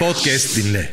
Podcast dinle.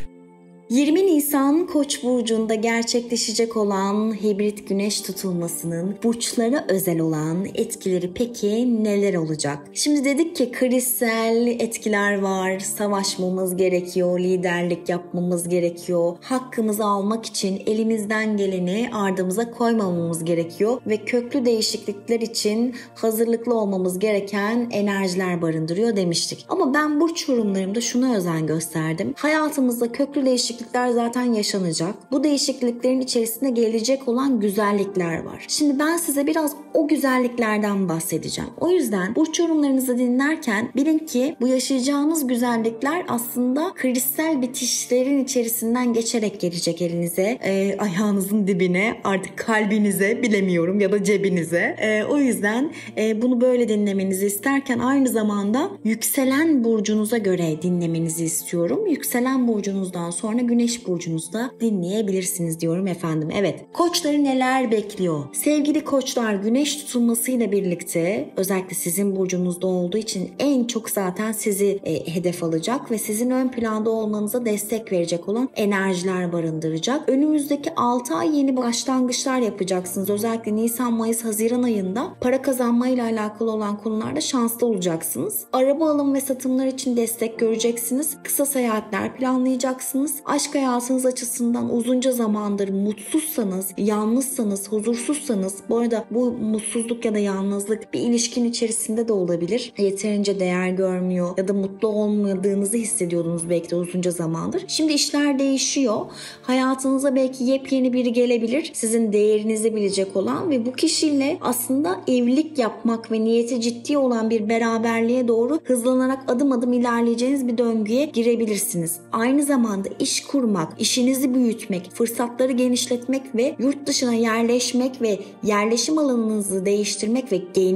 20 Nisan Koç burcunda gerçekleşecek olan hibrit güneş tutulmasının burçlara özel olan etkileri peki neler olacak? Şimdi dedik ki krizsel etkiler var, savaşmamız gerekiyor, liderlik yapmamız gerekiyor, hakkımızı almak için elimizden geleni ardımıza koymamamız gerekiyor ve köklü değişiklikler için hazırlıklı olmamız gereken enerjiler barındırıyor demiştik. Ama ben burç yorumlarımda şuna özen gösterdim. Hayatımızda köklü değişiklikler zaten yaşanacak. Bu değişikliklerin içerisinde gelecek olan güzellikler var. Şimdi ben size biraz o güzelliklerden bahsedeceğim. O yüzden burç yorumlarınızı dinlerken bilin ki bu yaşayacağınız güzellikler aslında kristal bitişlerin içerisinden geçerek gelecek elinize, ayağınızın dibine, artık kalbinize, bilemiyorum, ya da cebinize. O yüzden bunu böyle dinlemenizi isterken aynı zamanda yükselen burcunuza göre dinlemenizi istiyorum. Yükselen burcunuzdan sonra Güneş burcunuzda dinleyebilirsiniz diyorum efendim. Evet, koçları neler bekliyor? Sevgili koçlar, güneş tutulmasıyla birlikte özellikle sizin burcunuzda olduğu için en çok zaten sizi hedef alacak ve sizin ön planda olmanıza destek verecek olan enerjiler barındıracak. Önümüzdeki 6 ay yeni başlangıçlar yapacaksınız. Özellikle Nisan, Mayıs, Haziran ayında para kazanmayla alakalı olan konularda şanslı olacaksınız. Araba alım ve satımlar için destek göreceksiniz. Kısa seyahatler planlayacaksınız. Aşk hayatınız açısından uzunca zamandır mutsuzsanız, yalnızsanız, huzursuzsanız, bu arada bu mutsuzluk ya da yalnızlık bir ilişkinin içerisinde de olabilir. Yeterince değer görmüyor ya da mutlu olmadığınızı hissediyordunuz belki de uzunca zamandır. Şimdi işler değişiyor. Hayatınıza belki yepyeni biri gelebilir. Sizin değerinizi bilecek olan ve bu kişiyle aslında evlilik yapmak ve niyeti ciddi olan bir beraberliğe doğru hızlanarak adım adım ilerleyeceğiniz bir döngüye girebilirsiniz. Aynı zamanda iş kurmak, işinizi büyütmek, fırsatları genişletmek ve yurt dışına yerleşmek ve yerleşim alanınızı değiştirmek ve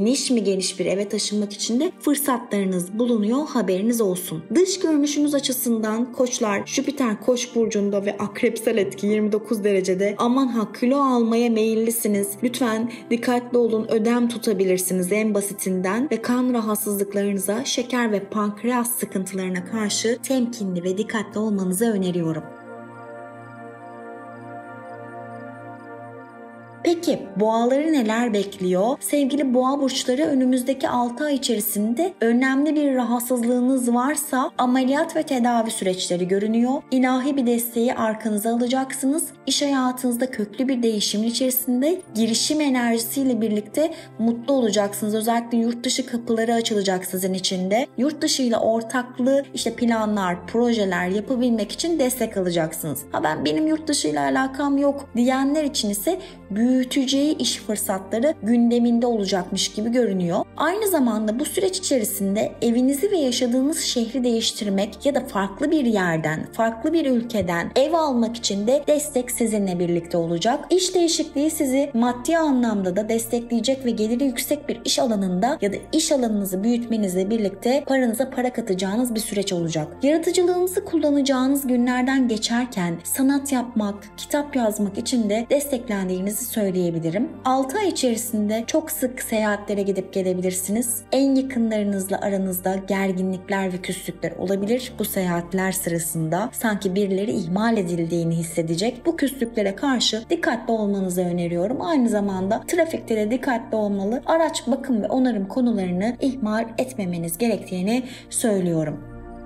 geniş bir eve taşınmak için de fırsatlarınız bulunuyor, haberiniz olsun. Dış görünüşünüz açısından koçlar, Jüpiter Koç burcunda ve akrepsel etki 29 derecede. Aman ha, kilo almaya meyillisiniz. Lütfen dikkatli olun, ödem tutabilirsiniz en basitinden ve kan rahatsızlıklarınıza, şeker ve pankreas sıkıntılarına karşı temkinli ve dikkatli olmanızı öneriyorum. Peki boğaları neler bekliyor? Sevgili boğa burçları, önümüzdeki 6 ay içerisinde önemli bir rahatsızlığınız varsa ameliyat ve tedavi süreçleri görünüyor. İlahi bir desteği arkanıza alacaksınız. İş hayatınızda köklü bir değişimin içerisinde girişim enerjisiyle birlikte mutlu olacaksınız. Özellikle yurt dışı kapıları açılacak sizin için de. Yurt dışı ile ortaklı planlar, projeler yapabilmek için destek alacaksınız. Benim yurt dışı ile alakam yok diyenler için ise büyüteceği iş fırsatları gündeminde olacakmış gibi görünüyor. Aynı zamanda bu süreç içerisinde evinizi ve yaşadığınız şehri değiştirmek ya da farklı bir yerden, farklı bir ülkeden ev almak için de destek sizinle birlikte olacak. İş değişikliği sizi maddi anlamda da destekleyecek ve geliri yüksek bir iş alanında ya da iş alanınızı büyütmenizle birlikte paranıza para katacağınız bir süreç olacak. Yaratıcılığınızı kullanacağınız günlerden geçerken sanat yapmak, kitap yazmak için de desteklendiğinizi söyleyebilirim. 6 ay içerisinde çok sık seyahatlere gidip gelebilirsiniz. En yakınlarınızla aranızda gerginlikler ve küslükler olabilir. Bu seyahatler sırasında sanki birileri ihmal edildiğini hissedecek. Bu küslüklere karşı dikkatli olmanızı öneriyorum. Aynı zamanda trafikte de dikkatli olmalı. Araç bakım ve onarım konularını ihmal etmemeniz gerektiğini söylüyorum.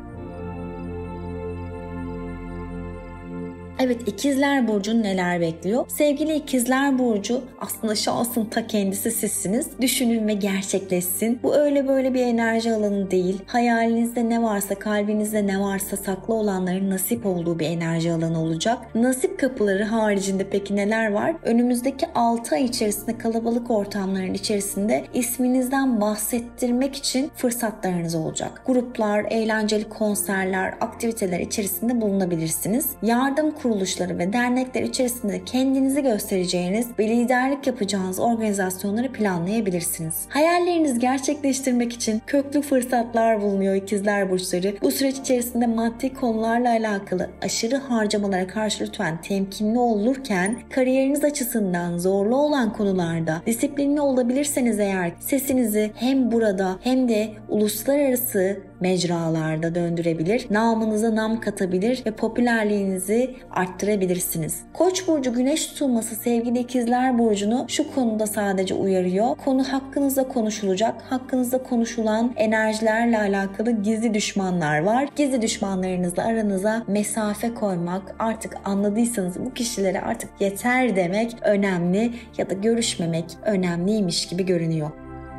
Evet, İkizler Burcu'nu neler bekliyor? Sevgili İkizler Burcu, aslında şansın ta kendisi sizsiniz. Düşünün ve gerçekleşsin. Bu öyle böyle bir enerji alanı değil. Hayalinizde ne varsa, kalbinizde ne varsa saklı olanların nasip olduğu bir enerji alanı olacak. Nasip kapıları haricinde peki neler var? Önümüzdeki 6 ay içerisinde kalabalık ortamların içerisinde isminizden bahsettirmek için fırsatlarınız olacak. Gruplar, eğlenceli konserler, aktiviteler içerisinde bulunabilirsiniz. Yardım kuruluşları ve dernekler içerisinde kendinizi göstereceğiniz ve liderlik yapacağınız organizasyonları planlayabilirsiniz. Hayallerinizi gerçekleştirmek için köklü fırsatlar bulunuyor İkizler Burçları. Bu süreç içerisinde maddi konularla alakalı aşırı harcamalara karşı lütfen temkinli olurken, kariyeriniz açısından zorlu olan konularda disiplinli olabilirseniz eğer sesinizi hem burada hem de uluslararası mecralarda döndürebilir, namınıza nam katabilir ve popülerliğinizi arttırabilirsiniz. Koç burcu güneş tutulması sevgili ikizler burcunu şu konuda sadece uyarıyor. Konu hakkınızda konuşulacak. Hakkınızda konuşulan enerjilerle alakalı gizli düşmanlar var. Gizli düşmanlarınızla aranıza mesafe koymak, artık anladıysanız bu kişilere artık yeter demek önemli ya da görüşmemek önemliymiş gibi görünüyor.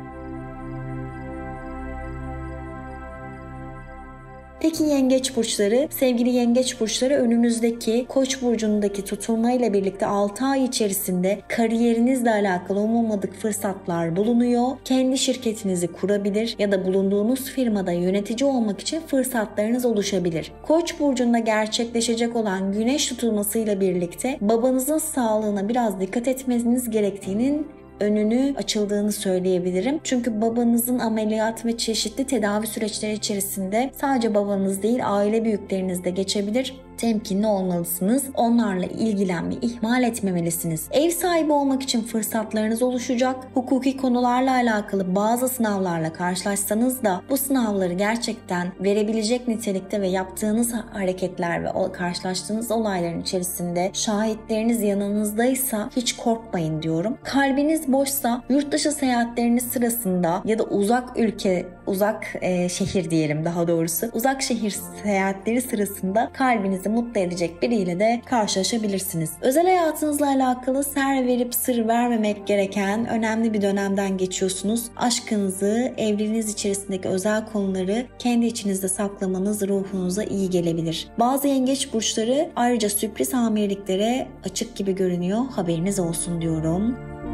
Peki yengeç burçları, sevgili yengeç burçları önümüzdeki Koç burcundaki tutulmayla birlikte 6 ay içerisinde kariyerinizle alakalı umulmadık fırsatlar bulunuyor. Kendi şirketinizi kurabilir ya da bulunduğunuz firmada yönetici olmak için fırsatlarınız oluşabilir. Koç burcunda gerçekleşecek olan güneş tutulmasıyla birlikte babanızın sağlığına biraz dikkat etmeniz gerektiğinin önünü açıldığını söyleyebilirim. Çünkü babanızın ameliyat ve çeşitli tedavi süreçleri içerisinde sadece babanız değil aile büyükleriniz de geçebilir. Temkinli olmalısınız. Onlarla ilgilenmeyi ihmal etmemelisiniz. Ev sahibi olmak için fırsatlarınız oluşacak. Hukuki konularla alakalı bazı sınavlarla karşılaşsanız da bu sınavları gerçekten verebilecek nitelikte ve yaptığınız hareketler ve karşılaştığınız olayların içerisinde şahitleriniz yanınızdaysa hiç korkmayın diyorum. Kalbiniz boşsa yurt dışı seyahatleriniz sırasında ya da uzak şehir diyelim daha doğrusu. Uzak şehir seyahatleri sırasında kalbinizi mutlu edecek biriyle de karşılaşabilirsiniz. Özel hayatınızla alakalı ser verip sır vermemek gereken önemli bir dönemden geçiyorsunuz. Aşkınızı, evliliğiniz içerisindeki özel konuları kendi içinizde saklamanız ruhunuza iyi gelebilir. Bazı yengeç burçları ayrıca sürpriz hamileliklere açık gibi görünüyor. Haberiniz olsun diyorum.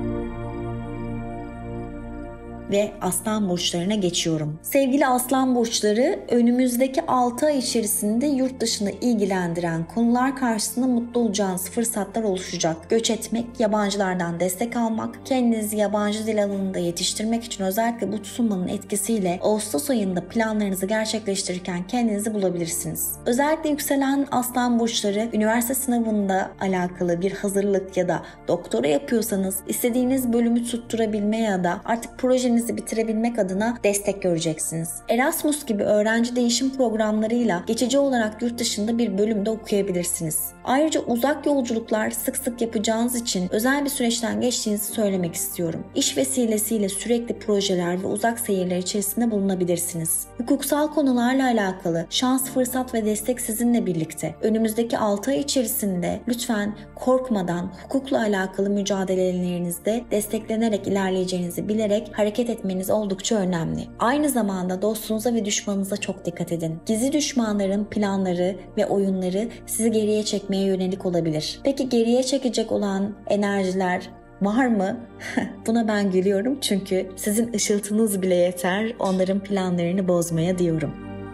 Ve aslan burçlarına geçiyorum. Sevgili aslan burçları önümüzdeki 6 ay içerisinde yurt dışını ilgilendiren konular karşısında mutlu olacağınız fırsatlar oluşacak. Göç etmek, yabancılardan destek almak, kendinizi yabancı dil alanında yetiştirmek için özellikle bu tutulmanın etkisiyle Ağustos ayında planlarınızı gerçekleştirirken kendinizi bulabilirsiniz. Özellikle yükselen aslan burçları üniversite sınavında alakalı bir hazırlık ya da doktora yapıyorsanız istediğiniz bölümü tutturabilme ya da artık projenizi bitirebilmek adına destek göreceksiniz. Erasmus gibi öğrenci değişim programlarıyla geçici olarak yurt dışında bir bölümde okuyabilirsiniz. Ayrıca uzak yolculuklar sık sık yapacağınız için özel bir süreçten geçtiğinizi söylemek istiyorum. İş vesilesiyle sürekli projeler ve uzak seyirler içerisinde bulunabilirsiniz. Hukuksal konularla alakalı şans, fırsat ve destek sizinle birlikte. Önümüzdeki 6 ay içerisinde lütfen korkmadan hukukla alakalı mücadelelerinizde desteklenerek ilerleyeceğinizi bilerek hareket etmeniz oldukça önemli. Aynı zamanda dostunuza ve düşmanınıza çok dikkat edin. Gizli düşmanların planları ve oyunları sizi geriye çekmeye yönelik olabilir. Peki geriye çekecek olan enerjiler var mı? Buna ben gülüyorum çünkü sizin ışıltınız bile yeter onların planlarını bozmaya diyorum.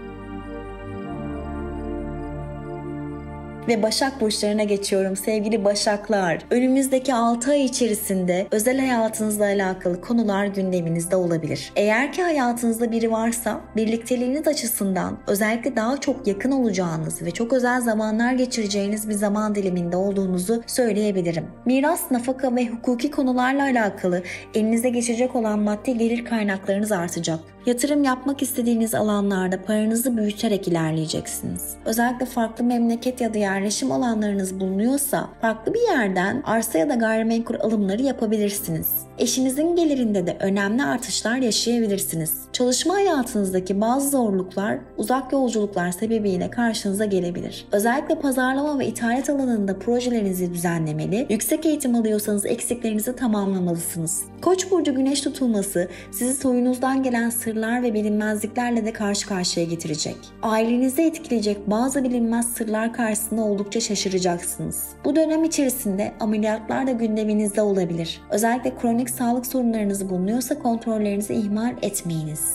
Ve Başak burçlarına geçiyorum sevgili Başaklar. Önümüzdeki 6 ay içerisinde özel hayatınızla alakalı konular gündeminizde olabilir. Eğer ki hayatınızda biri varsa birlikteliğiniz açısından özellikle daha çok yakın olacağınız ve çok özel zamanlar geçireceğiniz bir zaman diliminde olduğunuzu söyleyebilirim. Miras, nafaka ve hukuki konularla alakalı elinize geçecek olan maddi gelir kaynaklarınız artacak. Yatırım yapmak istediğiniz alanlarda paranızı büyüterek ilerleyeceksiniz. Özellikle farklı memleket ya da yerleşim alanlarınız bulunuyorsa farklı bir yerden arsa ya da gayrimenkul alımları yapabilirsiniz. Eşinizin gelirinde de önemli artışlar yaşayabilirsiniz. Çalışma hayatınızdaki bazı zorluklar, uzak yolculuklar sebebiyle karşınıza gelebilir. Özellikle pazarlama ve ithalat alanında projelerinizi düzenlemeli, yüksek eğitim alıyorsanız eksiklerinizi tamamlamalısınız. Koç burcu güneş tutulması sizi soyunuzdan gelen sırlar ve bilinmezliklerle de karşı karşıya getirecek. Ailenizi etkileyecek bazı bilinmez sırlar karşısında oldukça şaşıracaksınız. Bu dönem içerisinde ameliyatlar da gündeminizde olabilir. Özellikle kronik sağlık sorunlarınız bulunuyorsa kontrollerinizi ihmal etmeyiniz.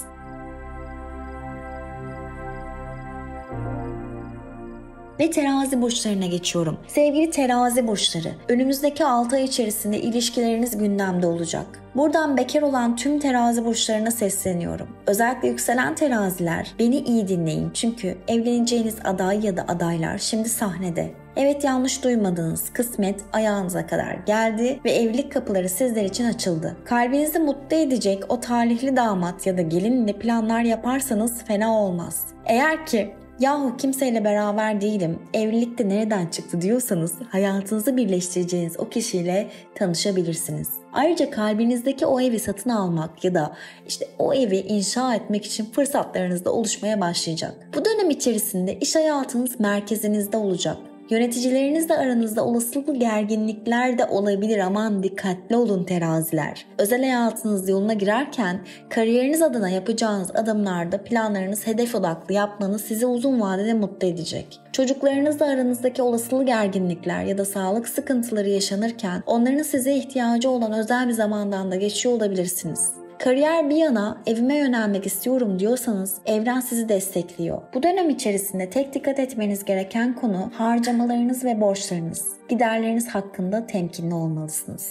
Ve terazi burçlarına geçiyorum. Sevgili terazi burçları, önümüzdeki 6 ay içerisinde ilişkileriniz gündemde olacak. Buradan bekar olan tüm terazi burçlarına sesleniyorum. Özellikle yükselen teraziler, beni iyi dinleyin çünkü evleneceğiniz aday ya da adaylar şimdi sahnede. Evet, yanlış duymadınız. Kısmet ayağınıza kadar geldi ve evlilik kapıları sizler için açıldı. Kalbinizi mutlu edecek o talihli damat ya da gelinle planlar yaparsanız fena olmaz. Eğer ki yahu kimseyle beraber değilim, evlilik de nereden çıktı diyorsanız hayatınızı birleştireceğiniz o kişiyle tanışabilirsiniz. Ayrıca kalbinizdeki o evi satın almak ya da o evi inşa etmek için fırsatlarınız da oluşmaya başlayacak. Bu dönem içerisinde iş hayatınız merkezinizde olacak. Yöneticilerinizle aranızda olasılıklı gerginlikler de olabilir, aman dikkatli olun teraziler. Özel hayatınız yoluna girerken kariyeriniz adına yapacağınız adımlarda planlarınız hedef odaklı yapmanız sizi uzun vadede mutlu edecek. Çocuklarınızla aranızdaki olasılıklı gerginlikler ya da sağlık sıkıntıları yaşanırken onların size ihtiyacı olan özel bir zamandan da geçiyor olabilirsiniz. Kariyer bir yana evime yönelmek istiyorum diyorsanız evren sizi destekliyor. Bu dönem içerisinde tek dikkat etmeniz gereken konu harcamalarınız ve borçlarınız. Giderleriniz hakkında temkinli olmalısınız.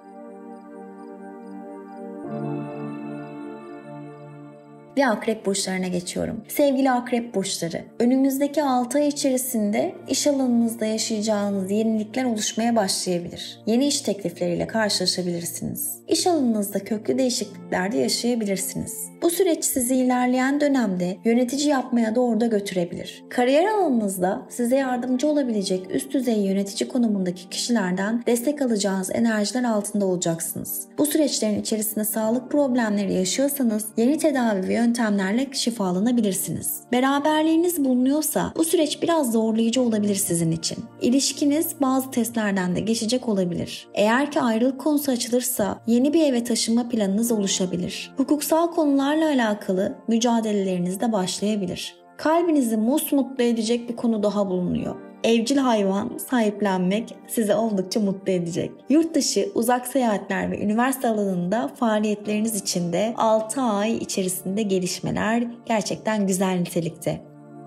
Ve akrep burçlarına geçiyorum. Sevgili akrep burçları, önümüzdeki 6 ay içerisinde iş alanınızda yaşayacağınız yenilikler oluşmaya başlayabilir. Yeni iş teklifleriyle karşılaşabilirsiniz. İş alanınızda köklü değişiklikler de yaşayabilirsiniz. Bu süreç sizi ilerleyen dönemde yönetici yapmaya doğru da götürebilir. Kariyer alanınızda size yardımcı olabilecek üst düzey yönetici konumundaki kişilerden destek alacağınız enerjiler altında olacaksınız. Bu süreçlerin içerisinde sağlık problemleri yaşıyorsanız yeni tedavi ve yöntemlerle şifalanabilirsiniz. Beraberliğiniz bulunuyorsa bu süreç biraz zorlayıcı olabilir sizin için. İlişkiniz bazı testlerden de geçecek olabilir. Eğer ki ayrılık konusu açılırsa yeni bir eve taşınma planınız oluşabilir. Hukuksal konularla alakalı mücadeleleriniz de başlayabilir. Kalbinizi mutlu edecek bir konu daha bulunuyor. Evcil hayvan sahiplenmek sizi oldukça mutlu edecek. Yurt dışı, uzak seyahatler ve üniversite alanında faaliyetleriniz için de 6 ay içerisinde gelişmeler gerçekten güzel nitelikte.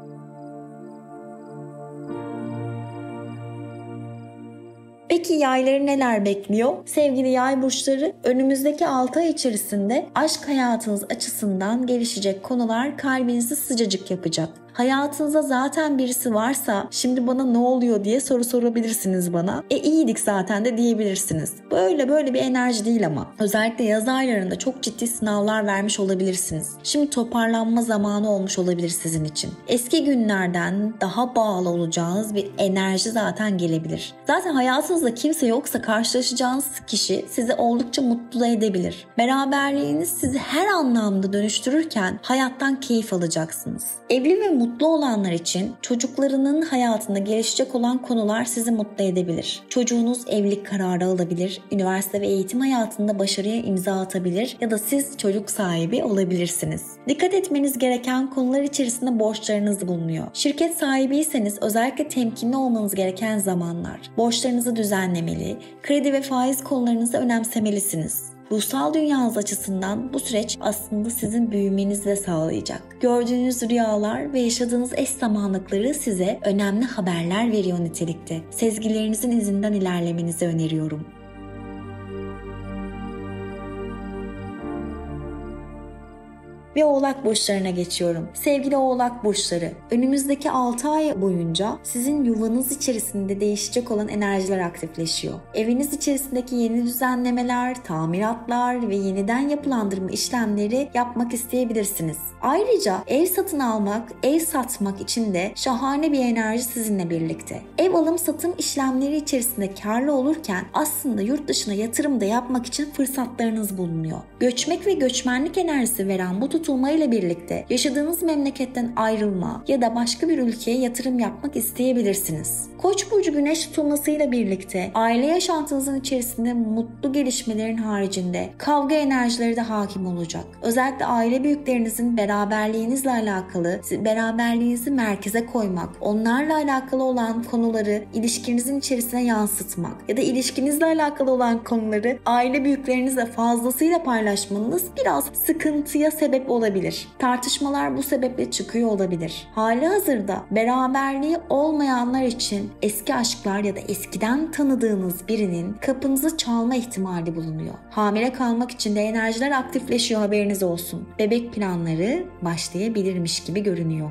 Peki yayları neler bekliyor? Sevgili yay burçları, önümüzdeki 6 ay içerisinde aşk hayatınız açısından gelişecek konular kalbinizi sıcacık yapacak. Hayatınızda zaten birisi varsa şimdi bana ne oluyor diye soru sorabilirsiniz bana. İyiydik zaten de diyebilirsiniz. Böyle bir enerji değil ama. Özellikle yaz aylarında çok ciddi sınavlar vermiş olabilirsiniz. Şimdi toparlanma zamanı olmuş olabilir sizin için. Eski günlerden daha bağlı olacağınız bir enerji zaten gelebilir. Zaten hayatınızda kimse yoksa karşılaşacağınız kişi sizi oldukça mutlu edebilir. Beraberliğiniz sizi her anlamda dönüştürürken hayattan keyif alacaksınız. Evli ve mutlu olanlar için çocuklarının hayatında gelişecek olan konular sizi mutlu edebilir. Çocuğunuz evlilik kararı alabilir, üniversite ve eğitim hayatında başarıya imza atabilir ya da siz çocuk sahibi olabilirsiniz. Dikkat etmeniz gereken konular içerisinde borçlarınız bulunuyor. Şirket sahibiyseniz özellikle temkinli olmanız gereken zamanlar. Borçlarınızı düzenlemeli, kredi ve faiz konularınızı önemsemelisiniz. Ruhsal dünyanız açısından bu süreç aslında sizin büyümenizi de sağlayacak. Gördüğünüz rüyalar ve yaşadığınız eş zamanlıkları size önemli haberler veriyor nitelikte. Sezgilerinizin izinden ilerlemenizi öneriyorum. Ve oğlak burçlarına geçiyorum. Sevgili oğlak burçları, önümüzdeki 6 ay boyunca sizin yuvanız içerisinde değişecek olan enerjiler aktifleşiyor. Eviniz içerisindeki yeni düzenlemeler, tamiratlar ve yeniden yapılandırma işlemleri yapmak isteyebilirsiniz. Ayrıca ev satın almak, ev satmak için de şahane bir enerji sizinle birlikte. Ev alım satım işlemleri içerisinde karlı olurken aslında yurt dışına yatırım da yapmak için fırsatlarınız bulunuyor. Göçmek ve göçmenlik enerjisi veren bu tutulmayla birlikte yaşadığınız memleketten ayrılma ya da başka bir ülkeye yatırım yapmak isteyebilirsiniz. Koç burcu güneş tutulmasıyla birlikte aile yaşantınızın içerisinde mutlu gelişmelerin haricinde kavga enerjileri de hakim olacak. Özellikle aile büyüklerinizin beraberliğinizle alakalı, beraberliğinizi merkeze koymak, onlarla alakalı olan konuları ilişkinizin içerisine yansıtmak ya da ilişkinizle alakalı olan konuları aile büyüklerinizle fazlasıyla paylaşmanız biraz sıkıntıya sebep sebep olabilir. Tartışmalar bu sebeple çıkıyor olabilir. Halihazırda beraberliği olmayanlar için eski aşklar ya da eskiden tanıdığınız birinin kapınızı çalma ihtimali bulunuyor. Hamile kalmak için de enerjiler aktifleşiyor, haberiniz olsun. Bebek planları başlayabilirmiş gibi görünüyor.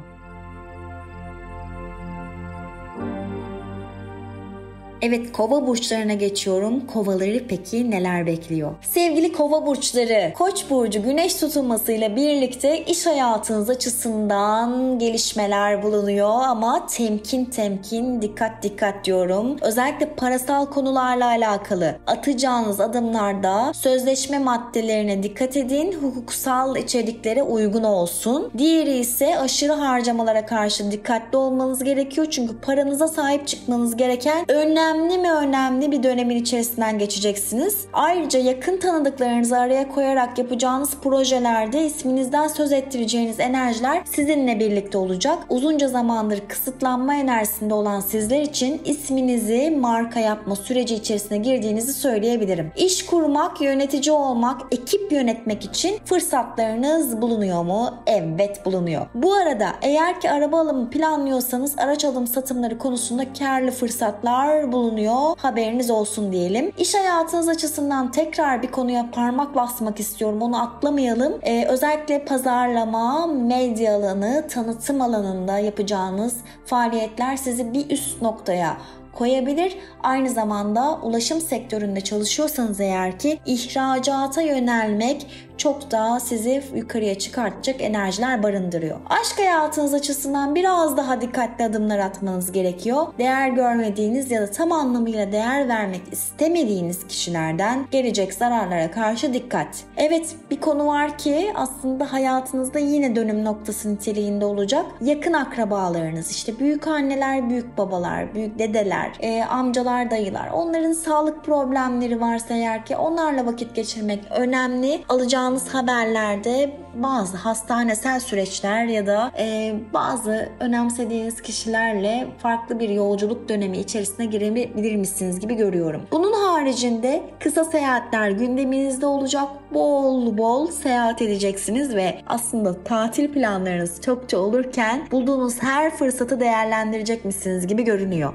Evet, kova burçlarına geçiyorum. Kovaları peki neler bekliyor? Sevgili kova burçları, Koç burcu güneş tutulmasıyla birlikte iş hayatınız açısından gelişmeler bulunuyor ama temkin dikkat diyorum. Özellikle parasal konularla alakalı atacağınız adımlarda sözleşme maddelerine dikkat edin. Hukuksal içeriklere uygun olsun. Diğeri ise aşırı harcamalara karşı dikkatli olmanız gerekiyor. Çünkü paranıza sahip çıkmanız gereken önemli bir dönemin içerisinden geçeceksiniz. Ayrıca yakın tanıdıklarınızı araya koyarak yapacağınız projelerde isminizden söz ettireceğiniz enerjiler sizinle birlikte olacak. Uzunca zamandır kısıtlanma enerjisinde olan sizler için isminizi marka yapma süreci içerisine girdiğinizi söyleyebilirim. İş kurmak, yönetici olmak, ekip yönetmek için fırsatlarınız bulunuyor mu? Evet, bulunuyor. Bu arada eğer ki araba alımı planlıyorsanız araç alım satımları konusunda karlı fırsatlar bulunuyor. Haberiniz olsun diyelim. İş hayatınız açısından tekrar bir konuya parmak basmak istiyorum. Onu atlamayalım. Özellikle pazarlama, medya alanı, tanıtım alanında yapacağınız faaliyetler sizi bir üst noktaya koyabilir. Aynı zamanda ulaşım sektöründe çalışıyorsanız eğer ki ihracata yönelmek çok daha sizi yukarıya çıkartacak enerjiler barındırıyor. Aşk hayatınız açısından biraz daha dikkatli adımlar atmanız gerekiyor. Değer görmediğiniz ya da tam anlamıyla değer vermek istemediğiniz kişilerden gelecek zararlara karşı dikkat. Evet, bir konu var ki aslında hayatınızda yine dönüm noktası niteliğinde olacak. Yakın akrabalarınız, işte büyük anneler, büyük babalar, büyük dedeler, amcalar, dayılar, onların sağlık problemleri varsa eğer ki onlarla vakit geçirmek önemli. Alacağınız haberlerde bazı hastanesel süreçler ya da bazı önemsediğiniz kişilerle farklı bir yolculuk dönemi içerisine girebilir misiniz gibi görüyorum. Bunun haricinde kısa seyahatler gündeminizde olacak. Bol bol seyahat edeceksiniz ve aslında tatil planlarınız çokça olurken bulduğunuz her fırsatı değerlendirecek misiniz gibi görünüyor.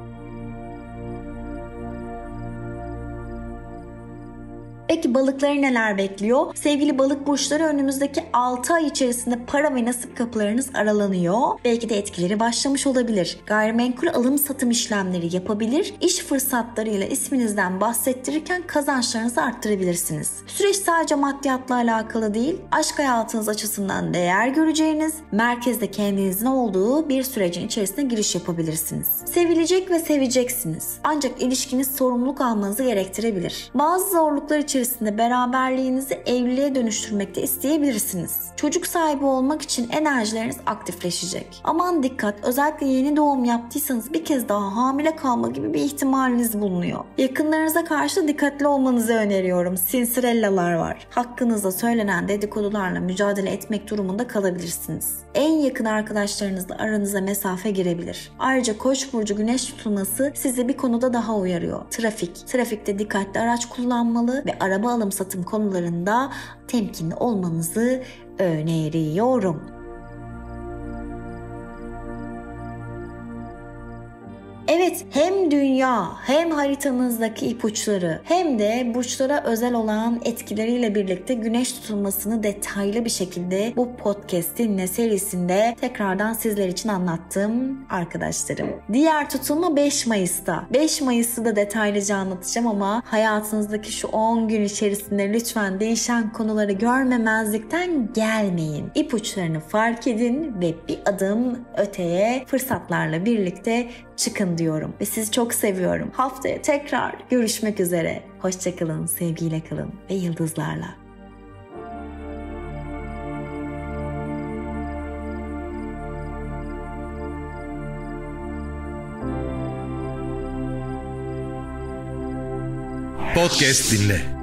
Peki balıkları neler bekliyor? Sevgili balık burçları, önümüzdeki 6 ay içerisinde para ve nasip kapılarınız aralanıyor. Belki de etkileri başlamış olabilir. Gayrimenkul alım satım işlemleri yapabilir. İş fırsatlarıyla isminizden bahsettirirken kazançlarınızı arttırabilirsiniz. Süreç sadece maddiyatla alakalı değil, aşk hayatınız açısından değer göreceğiniz, merkezde kendinizin olduğu bir sürecin içerisine giriş yapabilirsiniz. Sevilecek ve seveceksiniz. Ancak ilişkiniz sorumluluk almanızı gerektirebilir. Bazı zorluklar içerisinde beraberliğinizi evliliğe dönüştürmek de isteyebilirsiniz. Çocuk sahibi olmak için enerjileriniz aktifleşecek. Aman dikkat, özellikle yeni doğum yaptıysanız bir kez daha hamile kalma gibi bir ihtimaliniz bulunuyor. Yakınlarınıza karşı dikkatli olmanızı öneriyorum. Sinsirellalar var. Hakkınızda söylenen dedikodularla mücadele etmek durumunda kalabilirsiniz. En yakın arkadaşlarınızla aranıza mesafe girebilir. Ayrıca Koç burcu güneş tutulması sizi bir konuda daha uyarıyor. Trafikte dikkatli araç kullanmalı ve araba alım satım konularında temkinli olmanızı öneriyorum. Evet, hem dünya hem haritanızdaki ipuçları hem de burçlara özel olan etkileriyle birlikte güneş tutulmasını detaylı bir şekilde bu podcast'in serisinde tekrardan sizler için anlattım arkadaşlarım. Diğer tutulma 5 Mayıs'ta. 5 Mayıs'ı da detaylıca anlatacağım ama hayatınızdaki şu 10 gün içerisinde lütfen değişen konuları görmemezlikten gelmeyin. İpuçlarını fark edin ve bir adım öteye fırsatlarla birlikte çıkın diyorum ve sizi çok seviyorum. Haftaya tekrar görüşmek üzere. Hoşça kalın, sevgiyle kalın ve yıldızlarla. Podcast dinle.